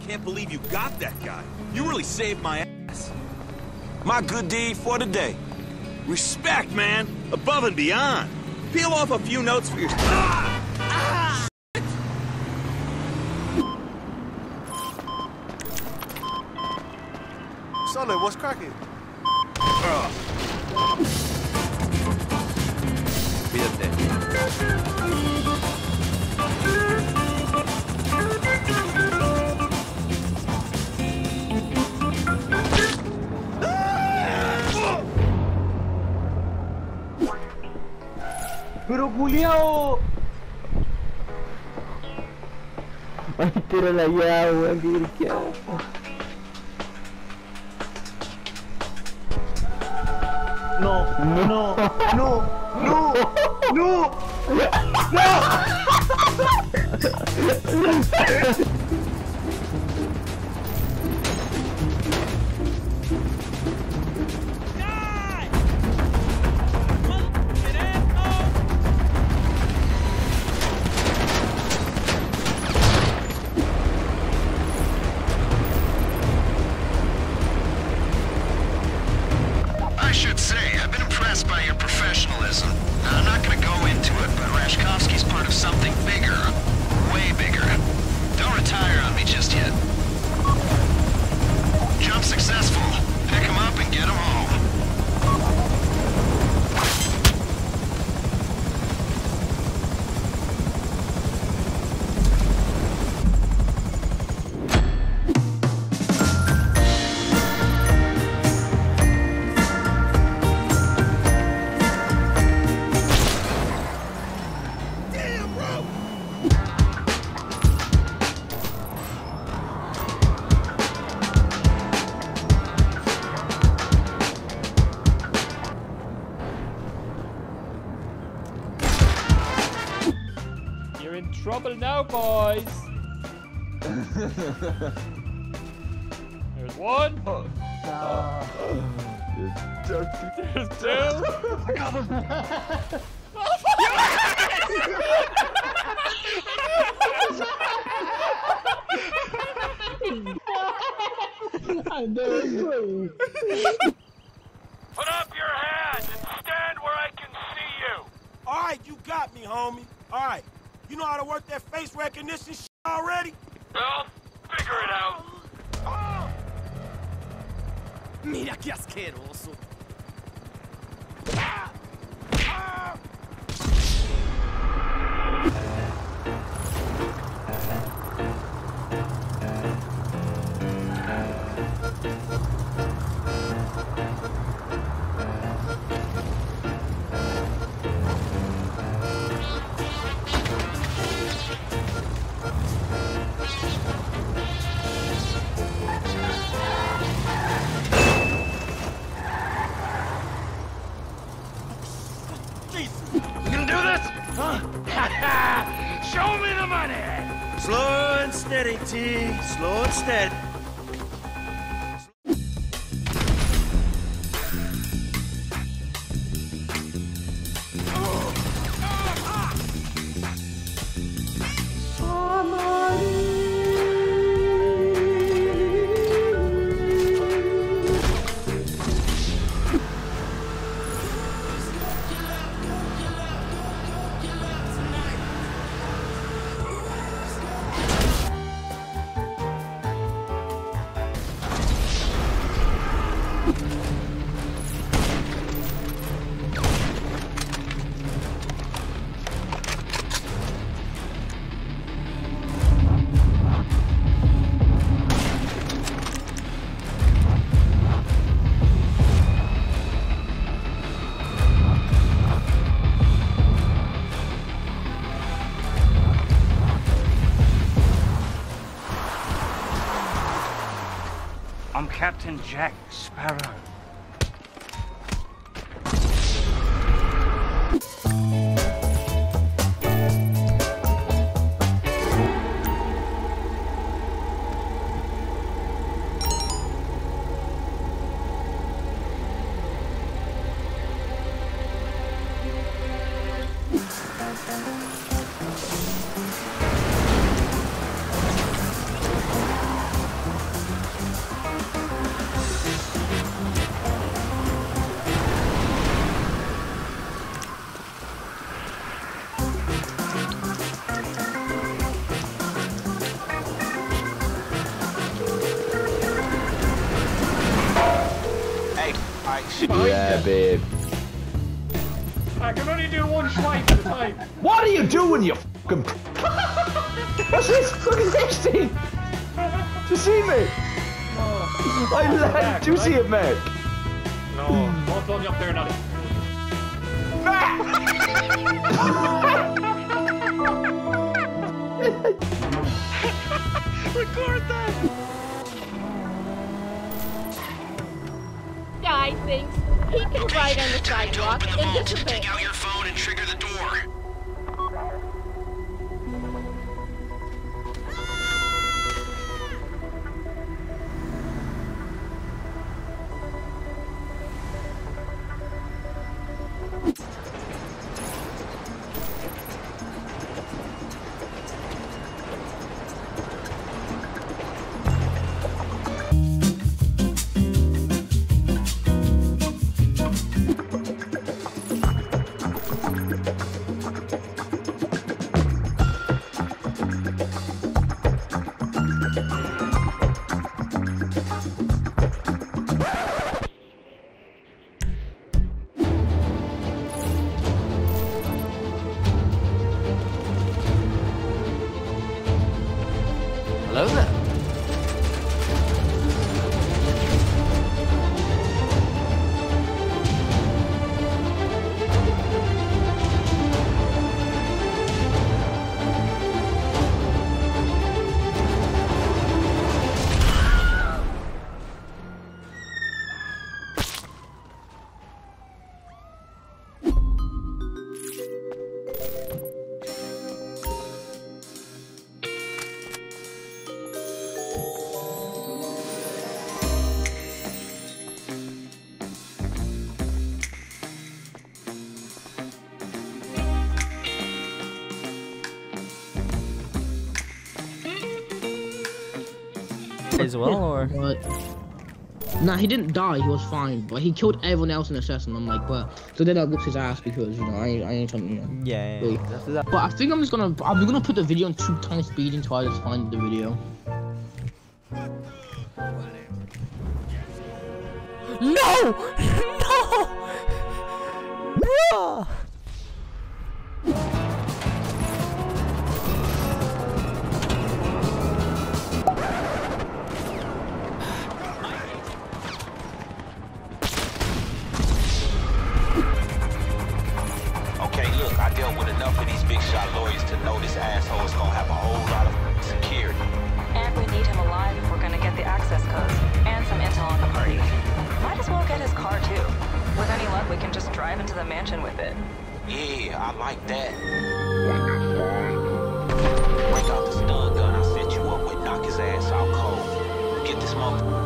Can't believe you got that guy. You really saved my ass. My good deed for the day. Respect, man. Above and beyond. Peel off a few notes for your... Ah! Ah! Sully, what's cracking? Pero culiao. Ay, tira la llave, weón, qué cristiano. No, no, no, no, no, no. I should say, I've been impressed by your professionalism. Now, I'm not gonna go into it, but Rashkovsky's part of something bigger. Way bigger. Don't retire on me just yet. Jump successful. Pick him up and get him home. You're in trouble now, boys. There's one. There's two. Put up your hands and stand where I can see you. All right, you got me, homie. All right. You know how to work that face recognition shit already? Well, figure it out. Mira qué asqueroso. You can do this? Huh? Show me the money! Slow and steady, T. Slow and steady. I'm Captain Jack Sparrow. behind Yeah, you. babe. I can only do one swipe at a time. What are you doing, you fucking... What's this? Look at this thing! Do you see me? I like... Do you see it, mate? No, don't throw me up there, Nolly. Record that! Guy thinks he can ride on the Time to sidewalk open the and vault. disobey. Take out your phone and trigger the door. Hello there. As well, or? Nah, he didn't die. He was fine, but he killed everyone else in the session. I'm like, but so then I whooped his ass because I ain't trying to, Yeah. really. But I think I'm gonna put the video on 2 times speed until I just find the video. No! No! Bruh! Okay, look, I dealt with enough of these big shot lawyers to know this asshole is gonna have a whole lot of security. And we need him alive if we're gonna get the access codes and some intel on the party. Might as well get his car too. With any luck, we can just drive into the mansion with it. Yeah, I like that. Break out the stun gun I set you up with, knock his ass out cold. Get this mother...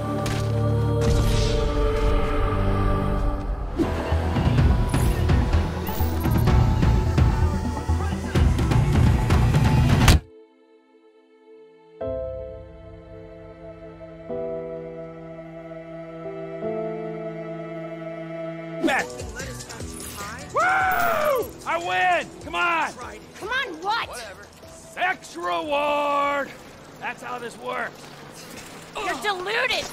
Back. Woo! I win! Come on! Come on, what? Sex reward! That's how this works. You're deluded!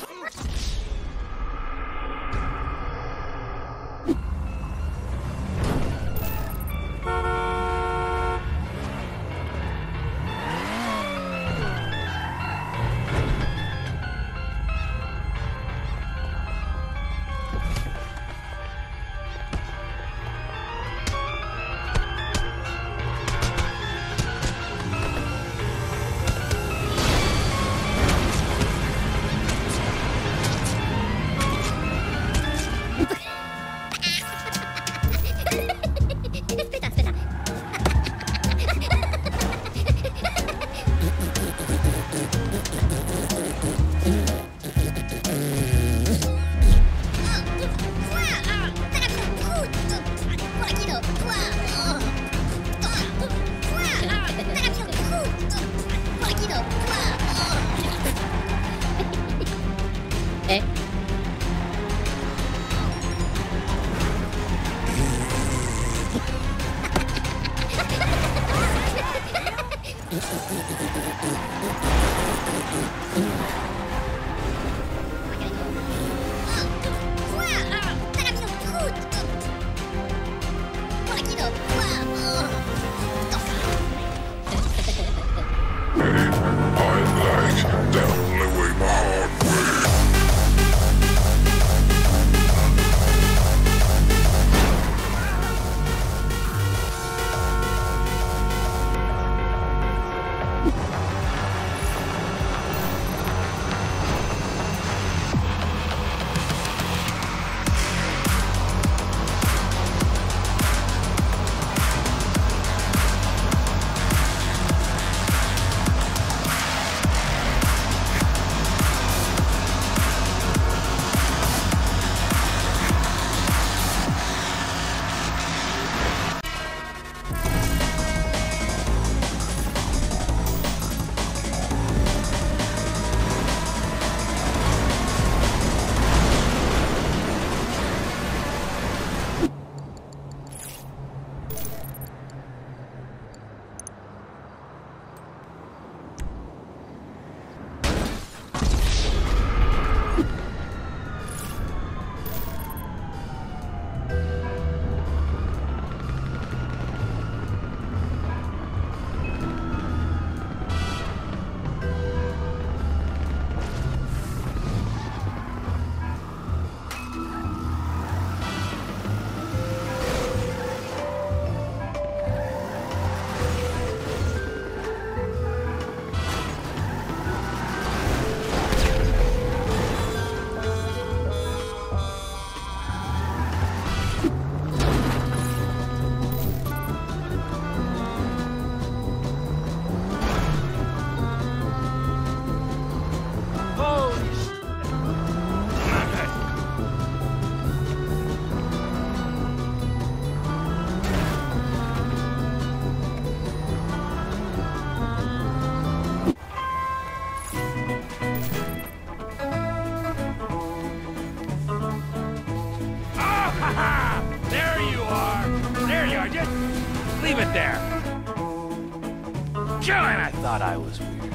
thought I was weird.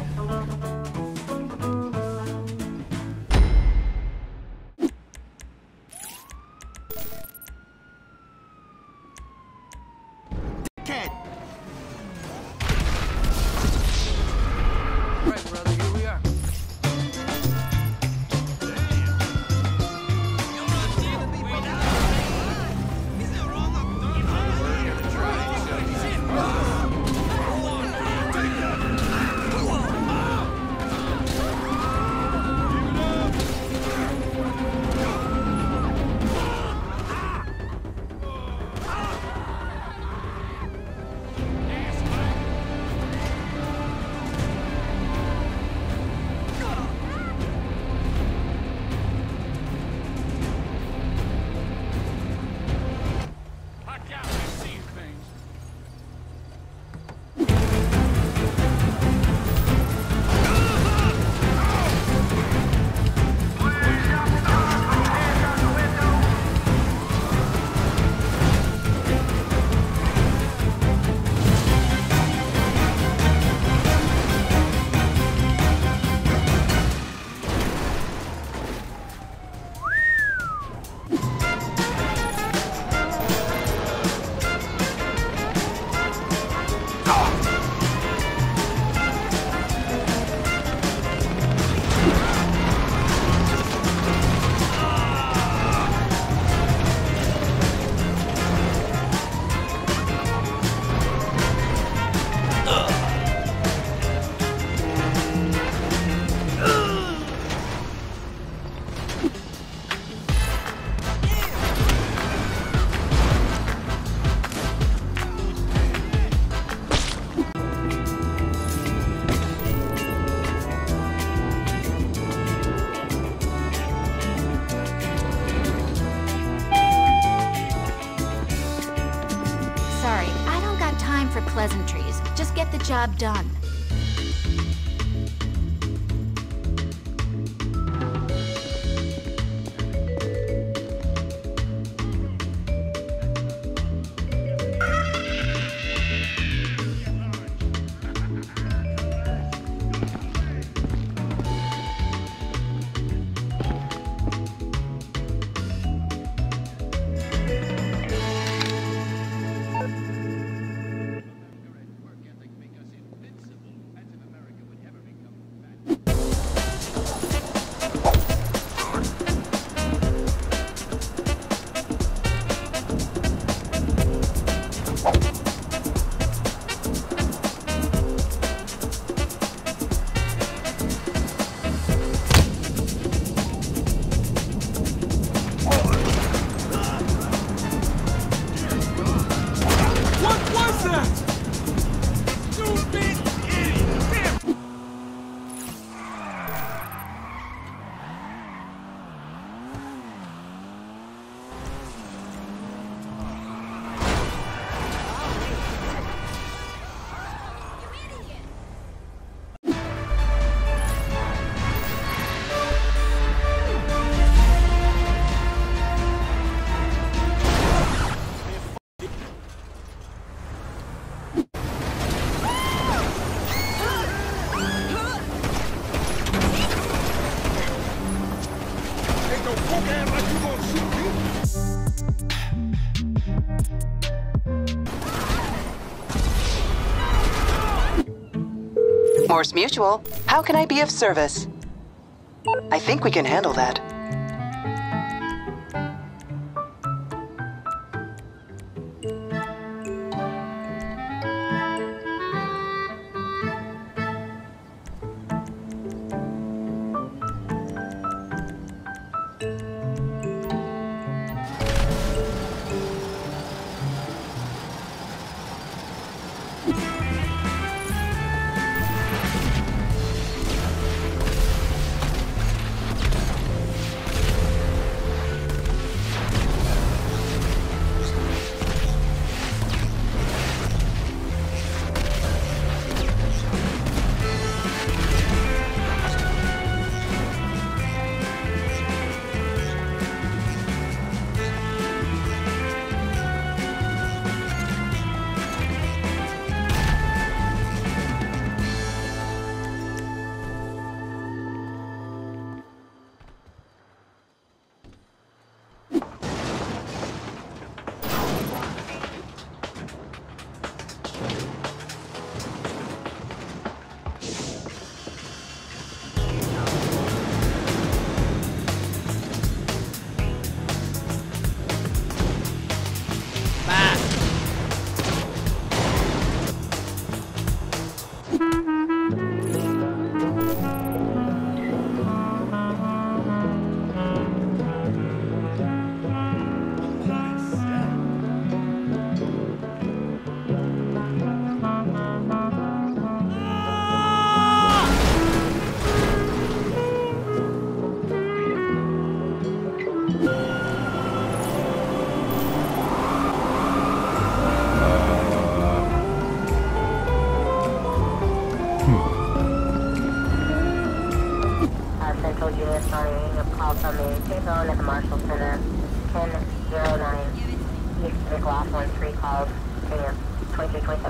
Right, brother, here we are. Sorry, I don't got time for pleasantries. Just get the job done. Morse Mutual, how can I be of service? I think we can handle that. Central Unit responding a call from the payphone at the Marshall Center. 1009 East McLaughlin 3 calls. 2326.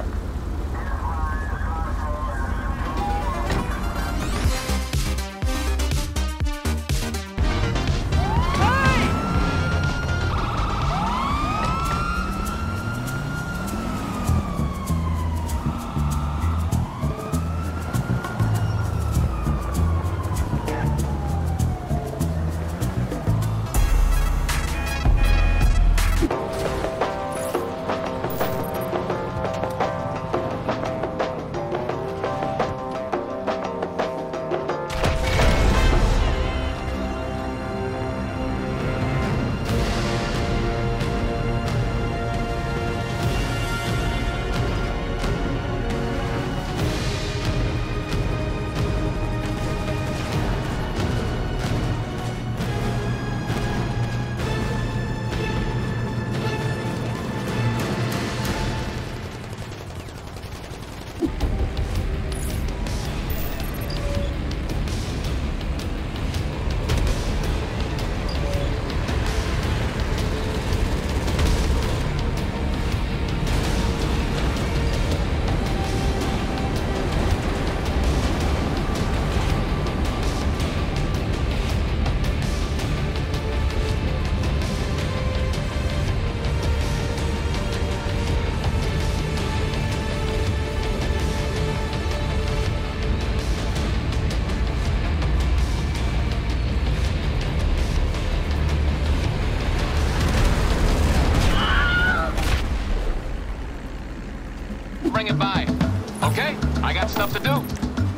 Bring it by. Okay? I got stuff to do.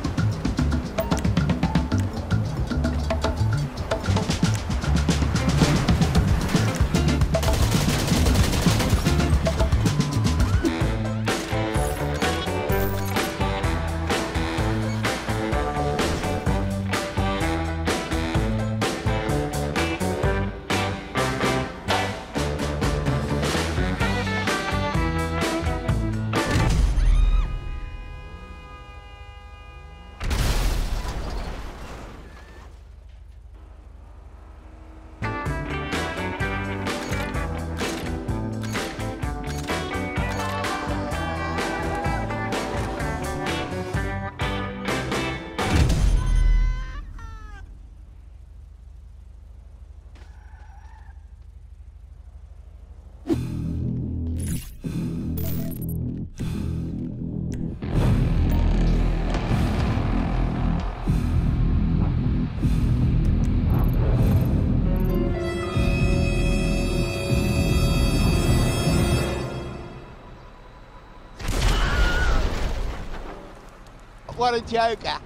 What a joker.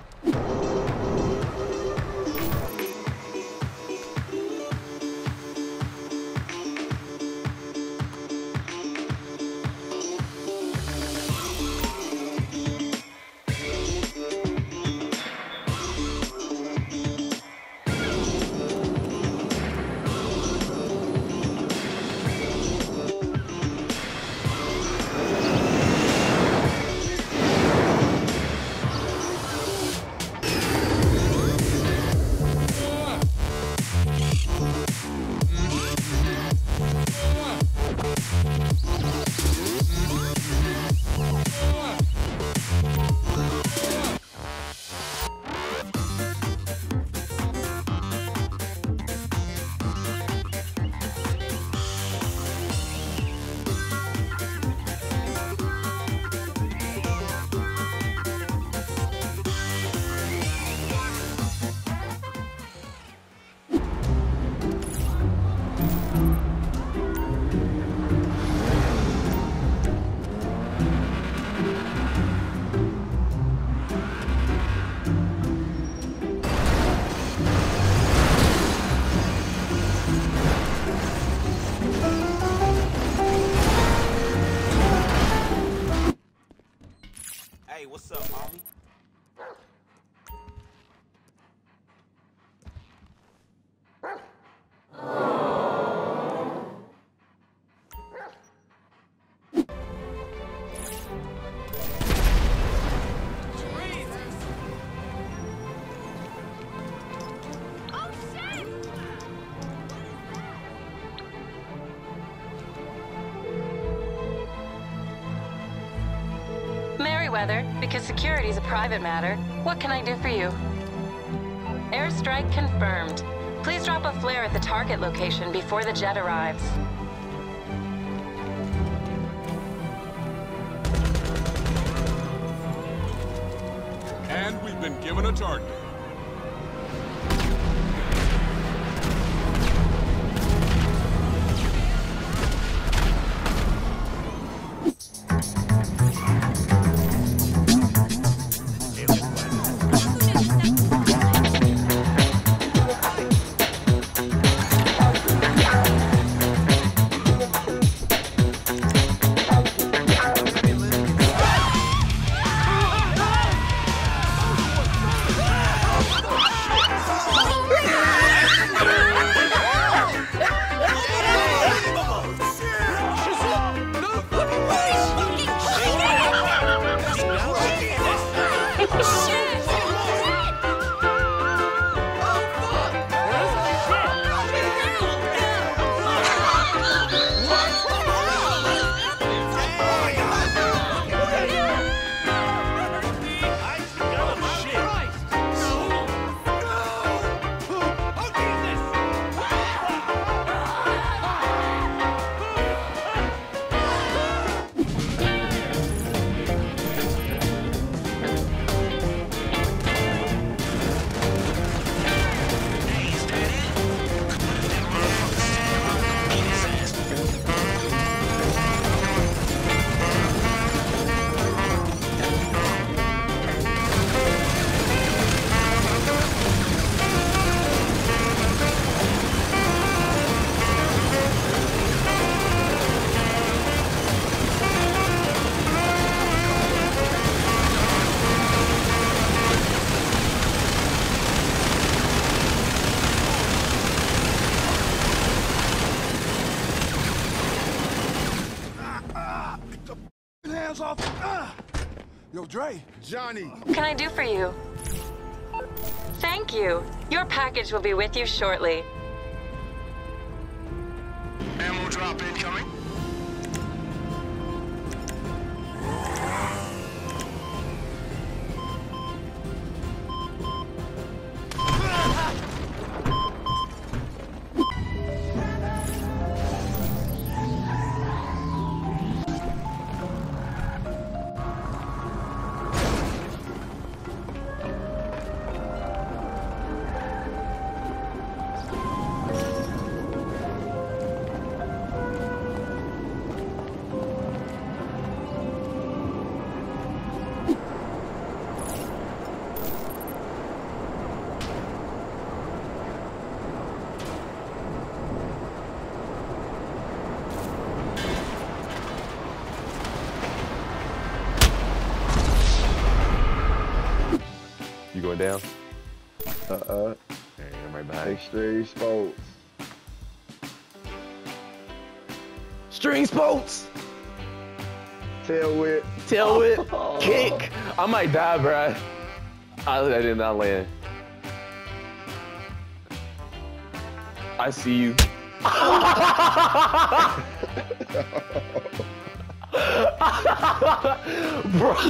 Weather, because security is a private matter, what can I do for you? Airstrike confirmed. Please drop a flare at the target location before the jet arrives. And we've been given a target. Yo, Dre. Johnny. What can I do for you? Thank you. Your package will be with you shortly. Ammo drop incoming. You going down? Okay, I'm right behind. Extreme Sports. String Sports! Tail whip. Tail whip. Kick. I might die, bruh. I did not land. I see you. Bro.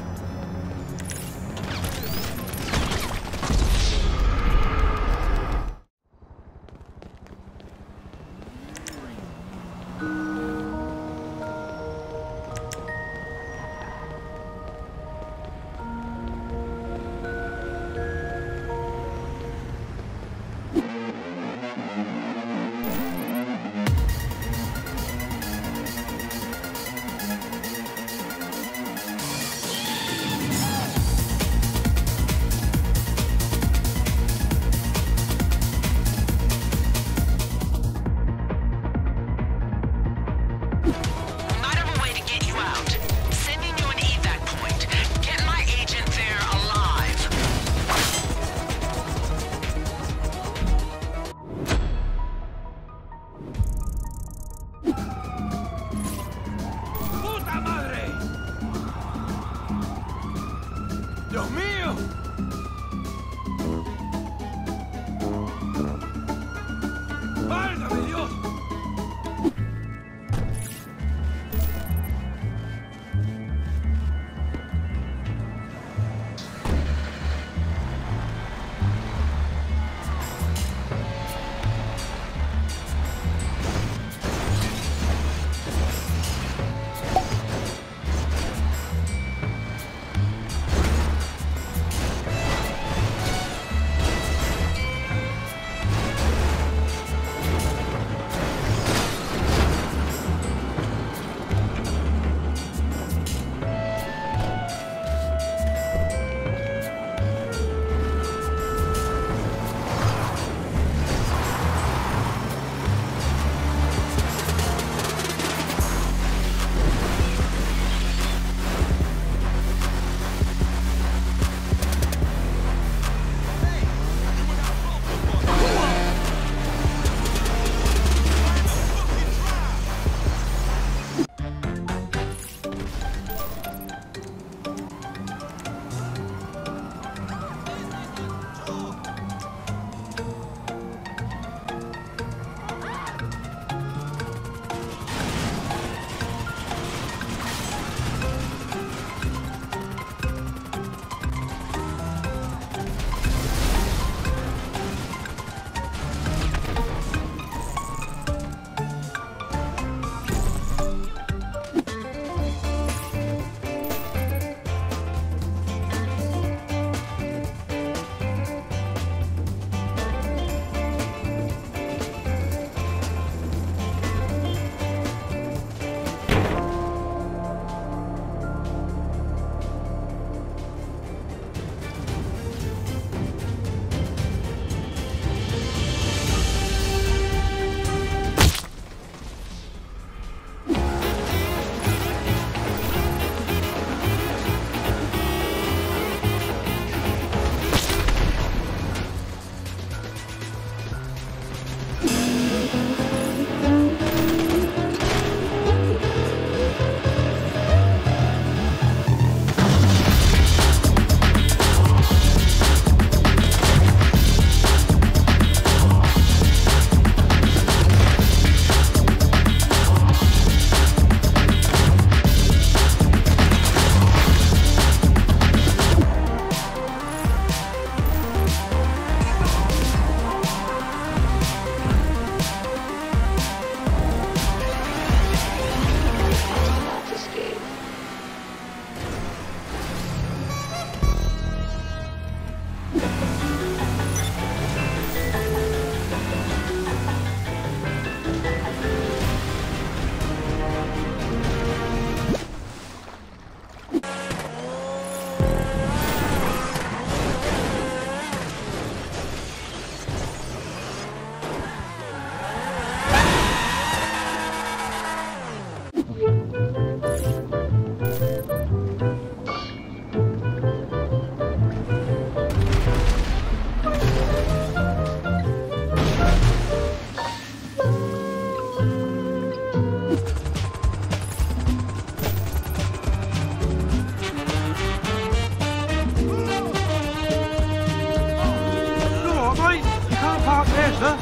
park there, sir.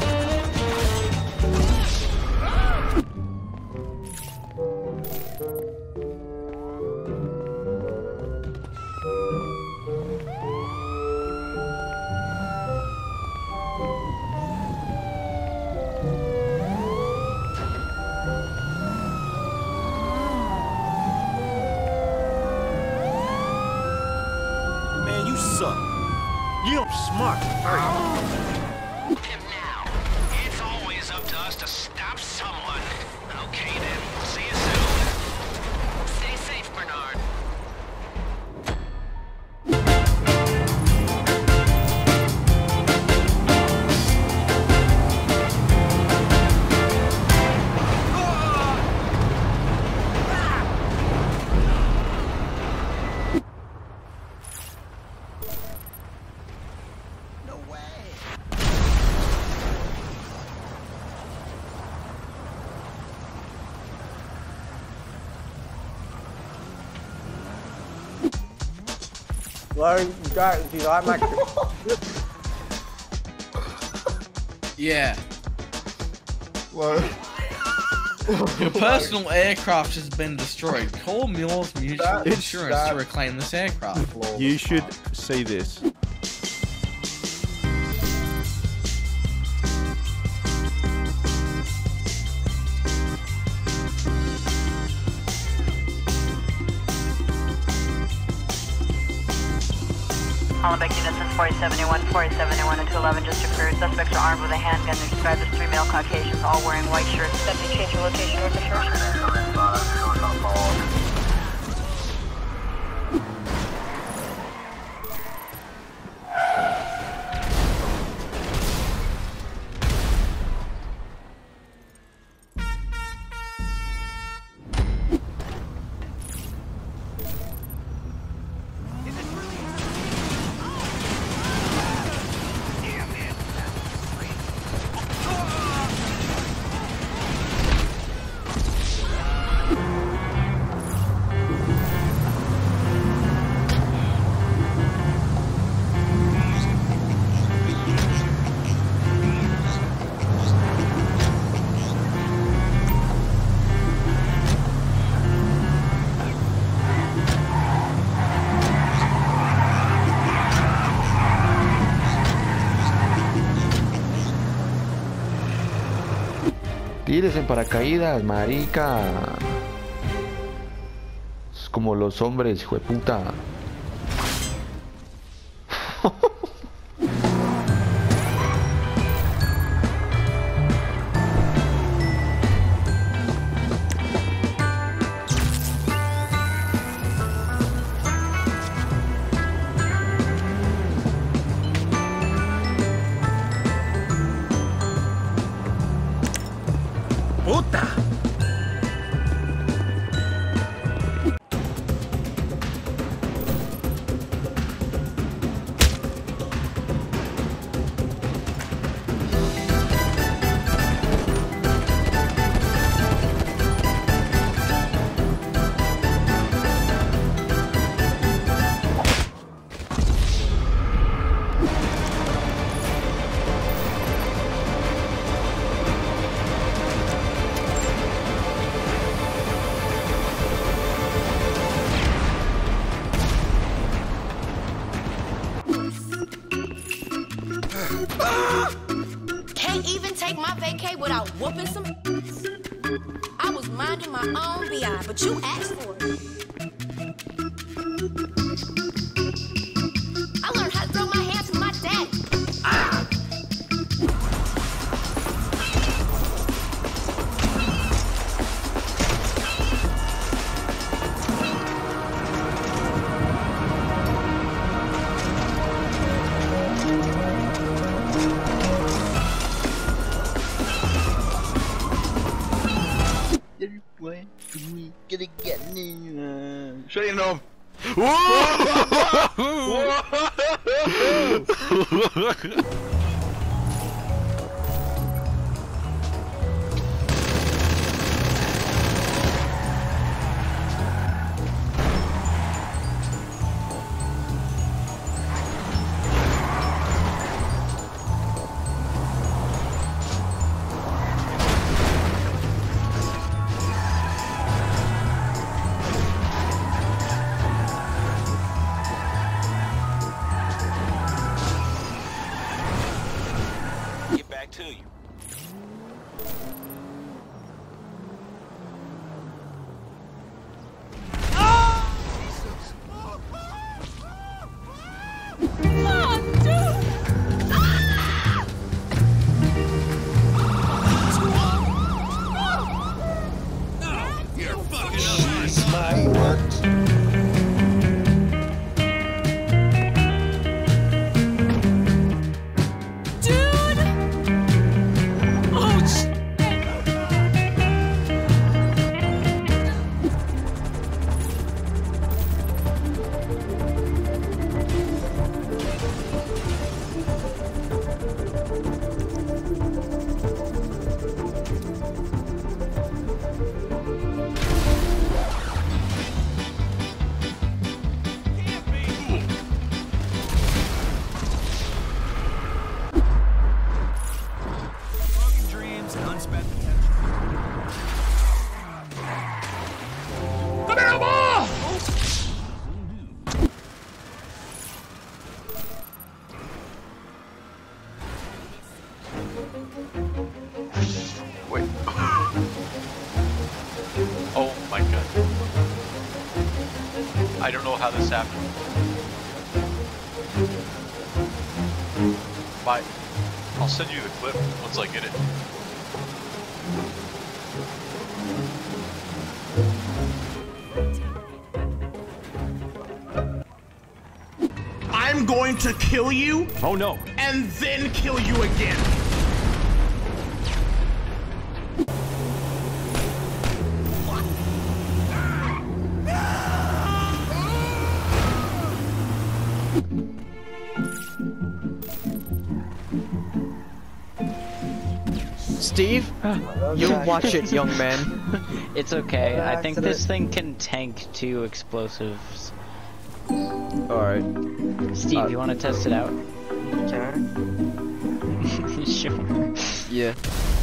Man, you suck. You're smart. It's always up to us to stop someone. Okay then, see you soon. Stay safe, Bernard. Larry, do you like my... Yeah. What? Your personal aircraft has been destroyed. Call Muir's Mutual Insurance to reclaim this aircraft. You should see this. Hollenbeck units since 4071 and 211 just occurred. Suspects are armed with a handgun. They're described as 3 male Caucasians, all wearing white shirts. Deputy, change your location north of church. Tires en paracaídas, marica. Es como los hombres, hijo de puta. ¡Puta! Can't even take my vacay without whooping some. I was minding my own BI, but you asked for it. I learned how to throw my hands from my daddy. Ah! Shut your nose. right to you. Wait. Oh my god. I don't know how this happened. Bye. I'll send you the clip once I get it. I'm going to kill you. Oh no. And then kill you again. Steve, you watch it, young man. It's okay. I think this thing can tank 2 explosives. Alright. Steve, you want to test it out? Sure. Sure. Yeah.